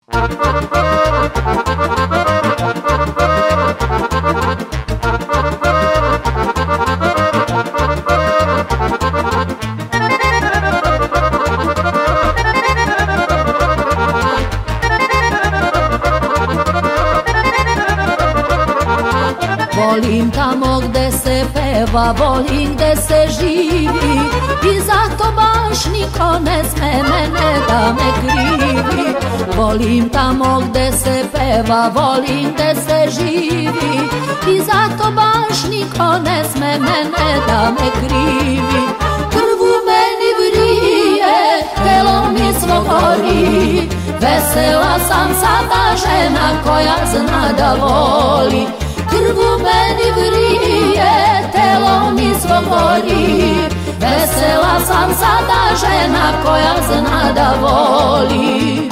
Volim tamo gde se peva, volim gde se živi i zato baš niko ne sme mene da me krivi. Volim tamo gde se peva, volim gde se živi i zato baš niko ne sme mene da me krivi. Krv u meni vrije, telo mi svo gori, vesela sam sada žena koja zna da voli. Krv u meni vrije, telo mi svo gori, vesela sam sada žena koja zna da voli.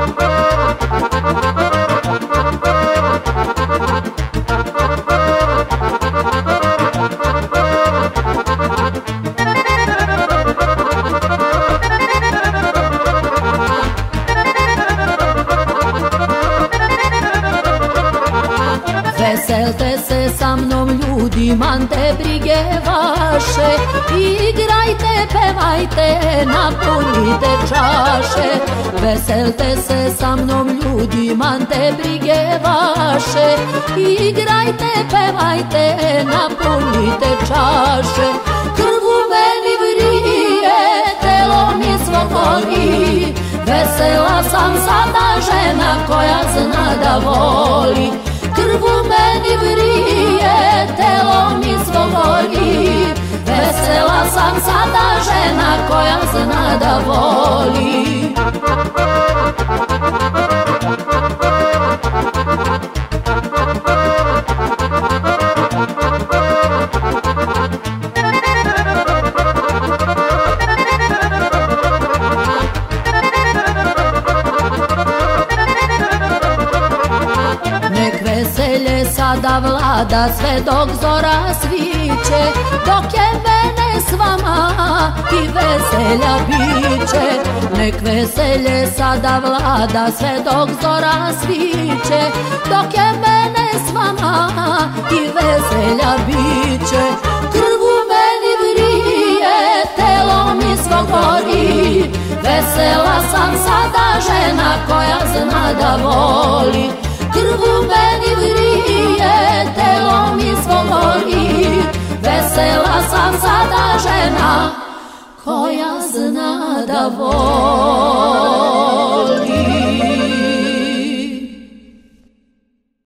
Veselte se sa mnom ljudi, man te brige vaše, igrajte, pevajte, napunite čaše. Veselte se sa mnom ljudi, man te brige vaše, igrajte, pevajte, napunite čaše. Krv u meni vrije, telo mi svo gori, vesela sam sada žena koja zna da voli. Krv u meni vrije, telo mi svo gori, vesela sam sada žena koja zna da voli. Veselje sada vlada sve dok zora sviće, dok je mene s vama i veselja biće. Nek veselje sada vlada sve dok zora sviće, dok je mene s vama i veselja biće. Krv u meni vrije, telo mi svo gori, vesela sam sada žena koja zna da voli. Krv u meni vrije, telo mi svo gori, vesela sam sada žena koja zna da voli.